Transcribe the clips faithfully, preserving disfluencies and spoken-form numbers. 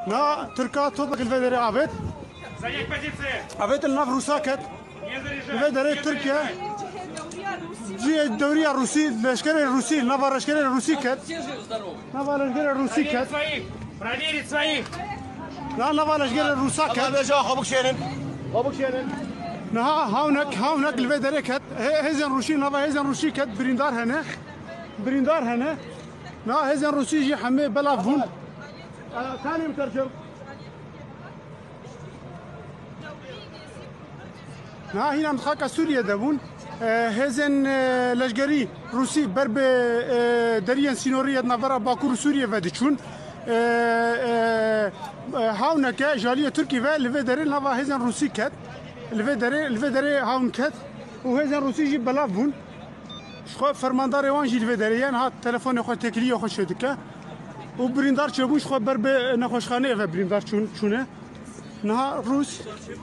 نا تركا توبك الفيدري عبيد زيك позиции. عبيد الناف روساكت الفيدري تركيا جي الدورية الروسي الاشكال الروسي نافا الاشكال الروسي كت نافا الاشكال الروسي كت проверить своих. لا نافا الاشكال الروسا كت هذا جا خبك شيرن خبك شيرن نها هاونك هاونك الفيدري كت هزن روسي نافا هزن روسي كت بريندار هنا بريندار هنا نا هزن روسي جي حمي بلافون ثاني مترجم نا هنا متخاكا سوريا دابون هزن لشگری روسی بر به دریان سینوریت نفر باکور سوریه ودیچون هاون که جالیه ترکی و لوی دری نوا هزن روسی کت لوی دری لوی دری هاون کت و هزن روسی جی بلاف بون شخو فرماندار وان جی لوی دری ها تلفن خو تکلی خو شدکه و بریندار چبوش خو بر به نخوشخانه و بریندار چون چونه نه روس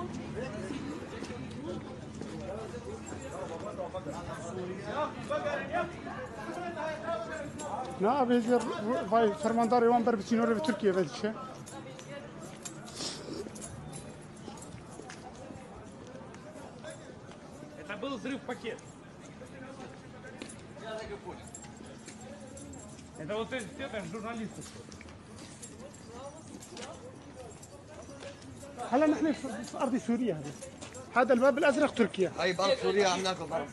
نا بيزر فاي فرماندار يوم بر بسينوري في تركيا هذا الشيء Это был взрыв пакет. Это вот это журналисты. هلا نحن في ارض سوريا هذا هذا الباب الازرق تركيا اي بارك سوريا عملناك ضرب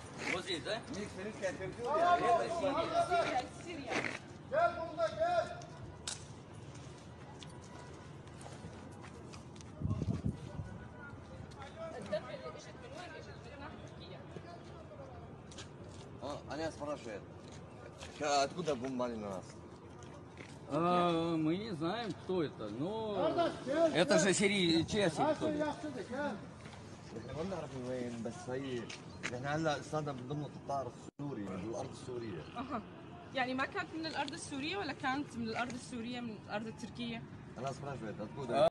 انا спрашиваю, откуда бомбали на нас? А, мы не знаем, кто это, но это же Сирия, чья территория? ما بنعرف وين بس هي نحن هلا صرنا من ضمن القطار السوري من الارض السوريه. اها يعني ما كانت من الارض السوريه ولا كانت من الارض السوريه من الارض التركيه؟ انا спрашиваю, откуда